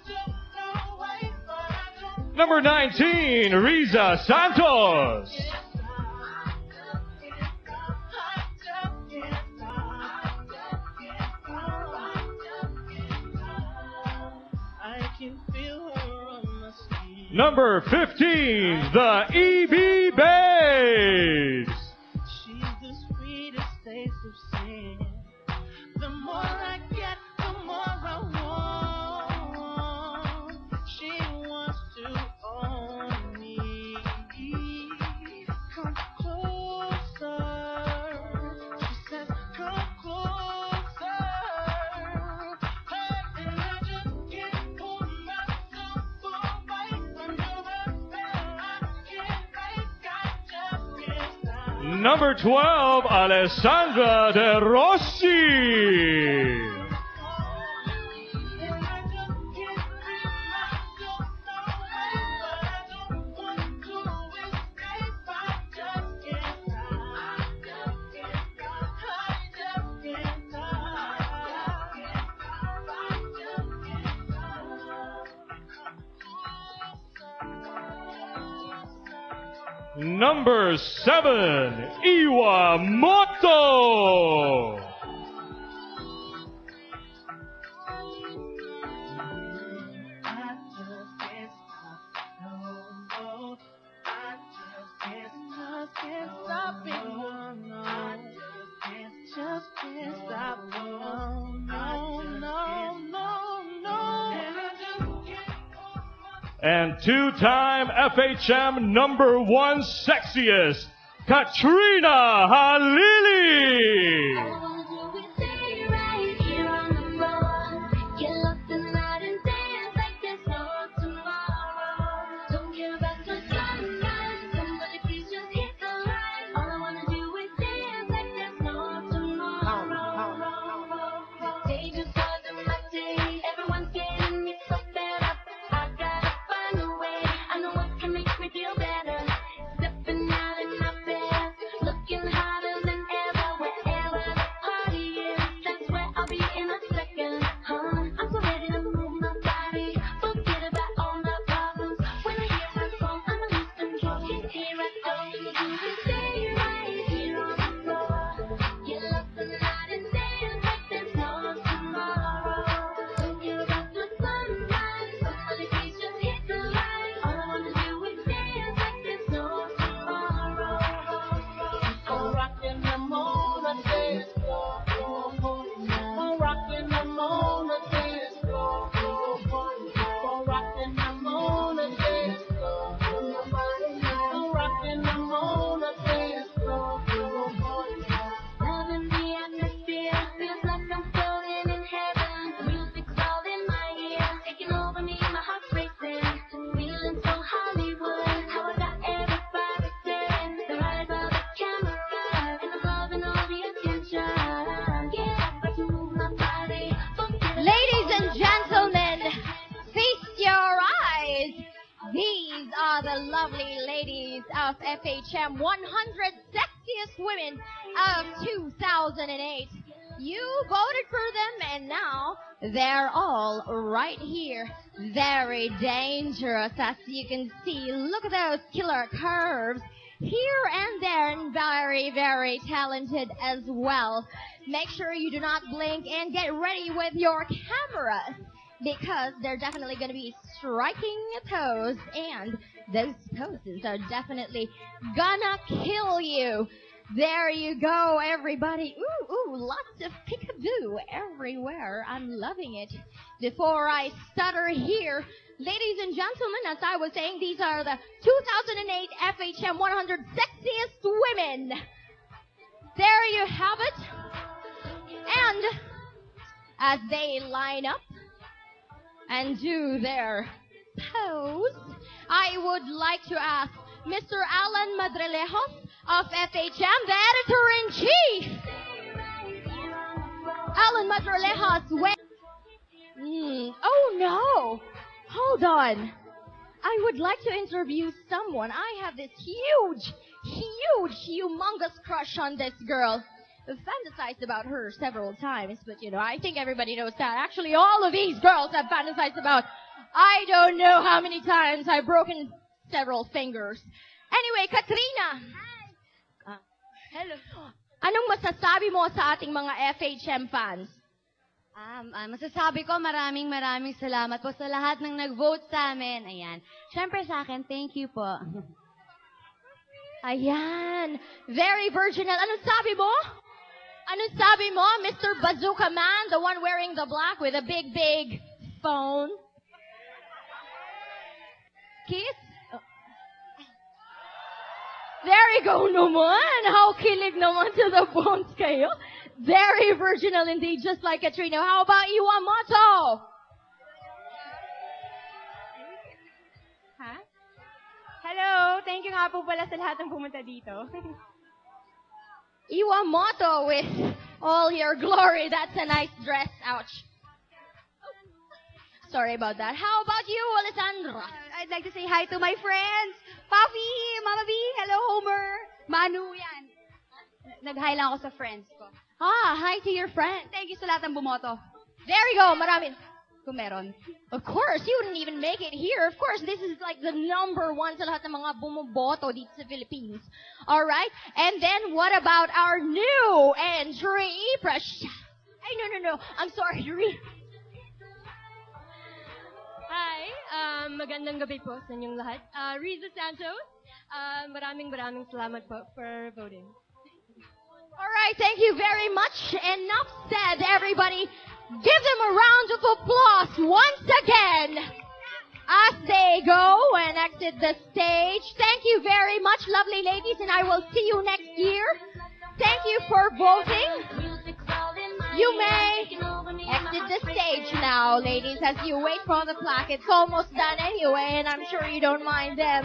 Number 19, Riza Santos. Number 15, the EB Babes. She's the sweetest taste of sin. The more I get, the more I want. She wants to own me. Come closer. She says, come closer. And I just can't pull myself away from your spell. I can't break, I just can't stop. Number 12, Alessandra De Rossi. Number 7, Iwamoto. And two-time FHM number 1 sexiest, Katrina Halili. These are the lovely ladies of FHM 100 Sexiest Women of 2008. You voted for them, and now they're all right here. Very dangerous, as you can see. Look at those killer curves here and there, and very, very talented as well. Make sure you do not blink and get ready with your cameras, because they're definitely going to be striking a pose, and those poses are definitely gonna kill you. There you go, everybody. Ooh, lots of peekaboo everywhere. I'm loving it. Before I stutter here, ladies and gentlemen, as I was saying, these are the 2008 FHM 100 Sexiest Women. There you have it. And as they line up and do their pose, I would like to ask Mr. Alan Madrelejos of FHM, the editor-in-chief. Alan Madrelejos, oh no, hold on. I would like to interview someone. I have this huge, humongous crush on this girl. I've fantasized about her several times, but I think everybody knows that. Actually, all of these girls have fantasized about I don't know how many times I've broken several fingers. Anyway, Katrina. Hello. Anong masasabi mo sa ating mga FHM fans? Masasabi ko maraming salamat po sa lahat ng nag-vote sa amin. Ayan. Siyempre sa akin, thank you po. Ayan. Very virginal. Anong sabi mo? Anong sabi mo, Mr. Bazooka Man, the one wearing the black with a big, big phone? Kiss? There you go naman. How kilig naman to the bones kayo. Very virginal indeed, just like Katrina. How about you, Amato? Ha? Hello. Thank you nga po pala sa lahat ng pumunta dito. Iwamoto with all your glory. That's a nice dress. Ouch. Sorry about that. How about you, Alessandra? I'd like to say hi to my friends. Puffy, Mama B, hello Homer, Manu, yan. Nag-hi lang ako sa friends ko. Hi to your friend. Thank you sa lahat ng bumoto. There you go, marami. Kung meron. Of course, you didn't even make it here. Of course, this is like the number one sa lahat ng mga bumoboto dito sa Philippines. All right? And then, what about our new entry? Ay, no. I'm sorry, Hi, magandang gabi po sa inyong lahat. Riza Santos, maraming salamat po for voting. All right, thank you very much. Enough said, everybody. Give them a round of applause once again as they go and exit the stage. Thank you very much, lovely ladies, and I will see you next year. Thank you for voting. You may exit the stage now, ladies, as you wait for the plaque. It's almost done anyway, and I'm sure you don't mind them.